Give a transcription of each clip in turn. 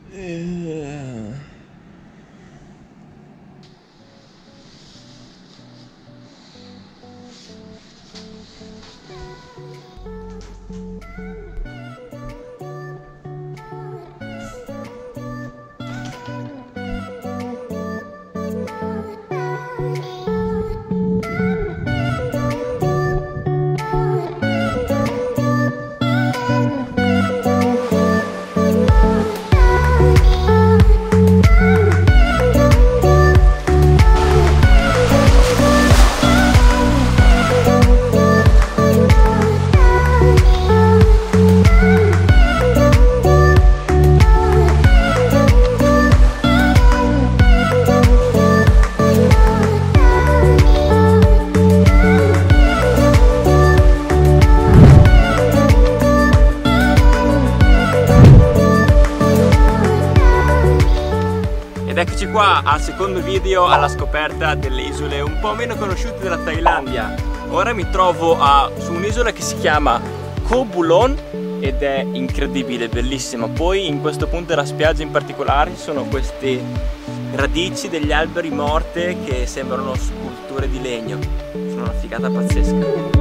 Ed eccoci qua al secondo video alla scoperta delle isole un po' meno conosciute della Thailandia. Ora mi trovo su un'isola che si chiama Koh Bulon ed è incredibile, bellissima. Poi in questo punto della spiaggia in particolare ci sono queste radici degli alberi morte che sembrano sculture di legno. Sono una figata pazzesca.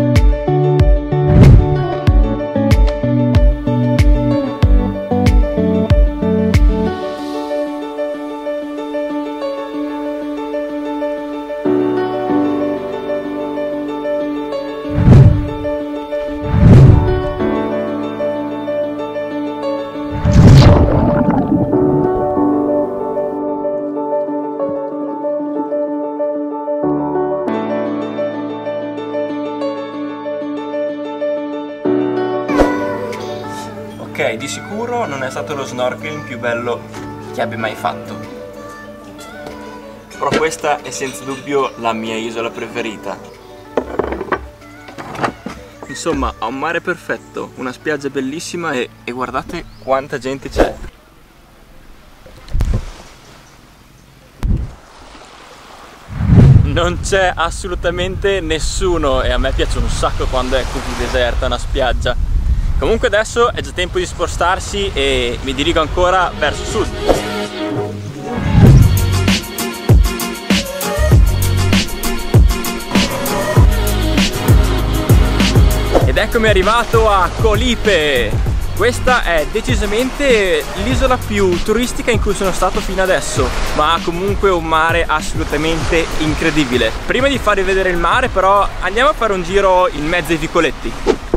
Ok, di sicuro non è stato lo snorkeling più bello che abbia mai fatto, però questa è senza dubbio la mia isola preferita. Insomma, ha un mare perfetto, una spiaggia bellissima e guardate quanta gente c'è. Non c'è assolutamente nessuno e a me piace un sacco quando è così deserta una spiaggia. Comunque adesso è già tempo di spostarsi e mi dirigo ancora verso sud. Ed eccomi arrivato a Koh Lipe. Questa è decisamente l'isola più turistica in cui sono stato fino adesso, ma ha comunque un mare assolutamente incredibile. Prima di farvi vedere il mare però andiamo a fare un giro in mezzo ai vicoletti.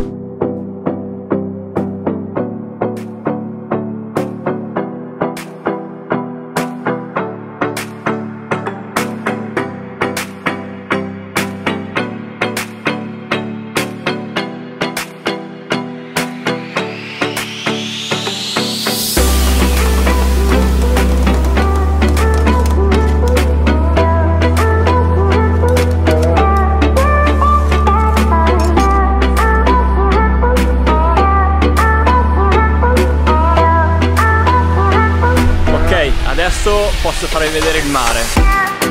Adesso posso farvi vedere il mare.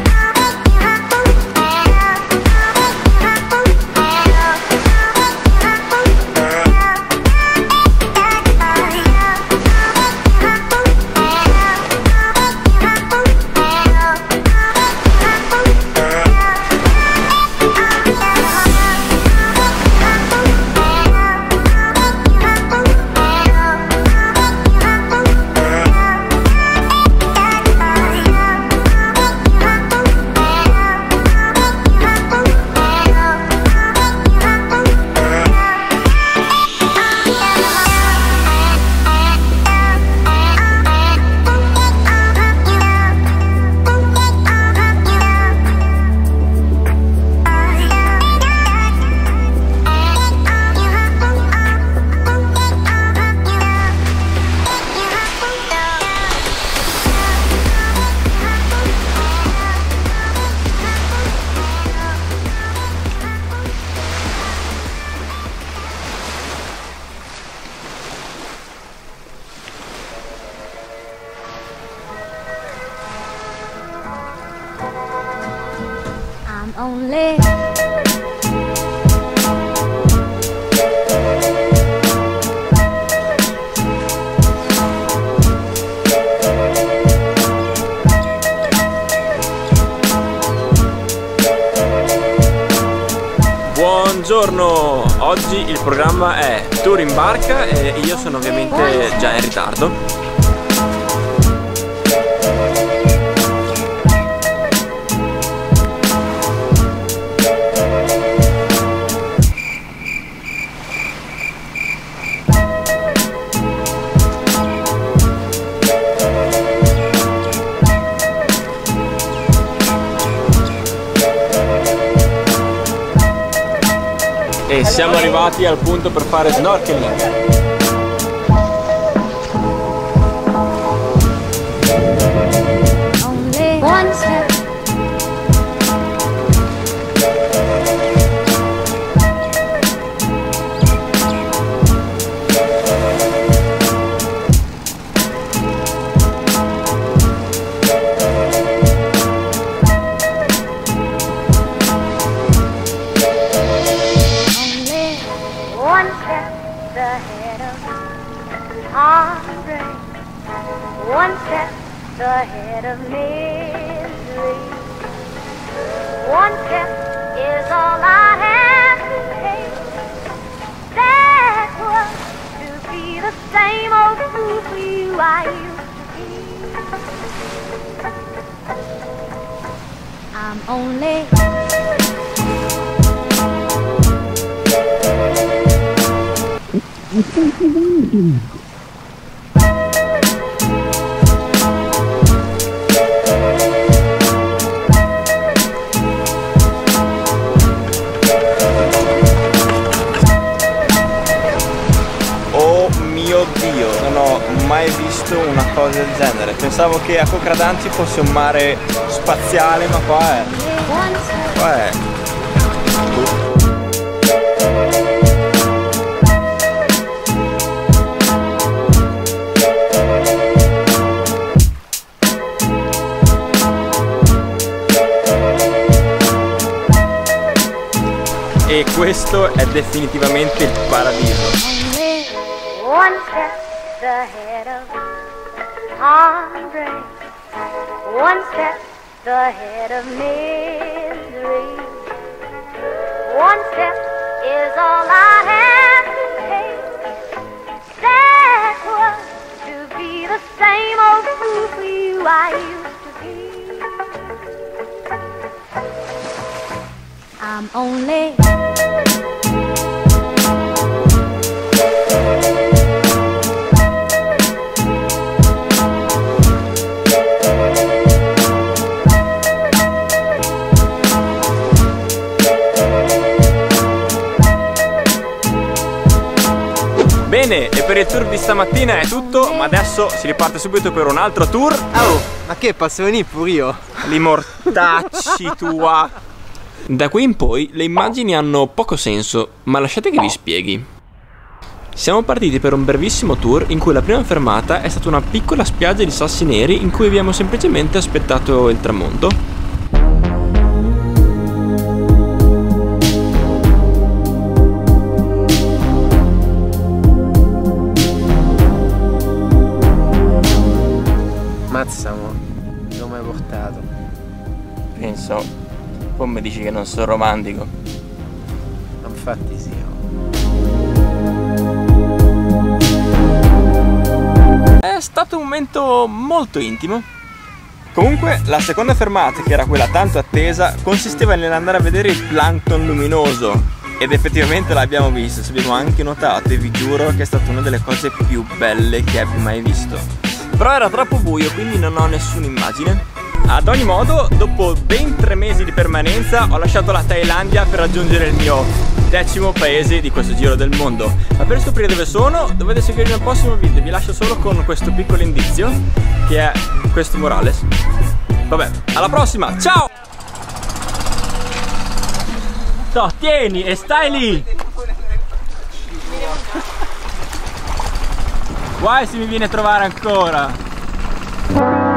Only Buongiorno, oggi il programma è tour in barca e io sono ovviamente già in ritardo. E siamo arrivati al punto per fare snorkeling. Only one step. One step ahead of heartbreak, one step ahead of misery. One step is all I have to take. That was to be the same old fool for you I used to be. I'm only Oh mio Dio, non ho mai visto una cosa del genere. Pensavo che a Cocradan ci fosse un mare spaziale, ma qua è E questo è definitivamente il paradiso. one step ahead of heartbreak, one step ahead of misery. One step is all I have to take. That was to be the same old fool for you I used to be. I'm only Bene, e per il tour di stamattina è tutto, ma adesso si riparte subito per un altro tour. Oh, ma che, posso venire pure io? Li mortacci tua! Da qui in poi le immagini hanno poco senso, ma lasciate che vi spieghi. Siamo partiti per un brevissimo tour in cui la prima fermata è stata una piccola spiaggia di sassi neri in cui abbiamo semplicemente aspettato il tramonto. Mazza, dove mi hai portato? Penso, poi mi dici che non sono romantico. Infatti sì. È stato un momento molto intimo. Comunque, la seconda fermata, che era quella tanto attesa, consisteva nell'andare a vedere il plankton luminoso. Ed effettivamente l'abbiamo visto, ci abbiamo anche notato e vi giuro che è stata una delle cose più belle che abbia mai visto. Però era troppo buio, quindi non ho nessuna immagine. Ad ogni modo, dopo ben 3 mesi di permanenza, ho lasciato la Thailandia per raggiungere il mio 10° paese di questo giro del mondo. Ma per scoprire dove sono, dovete seguirmi nel prossimo video. Vi lascio solo con questo piccolo indizio, che è questo Morales. Vabbè, alla prossima, ciao! No, tieni e stai lì! Guai se mi viene a trovare ancora!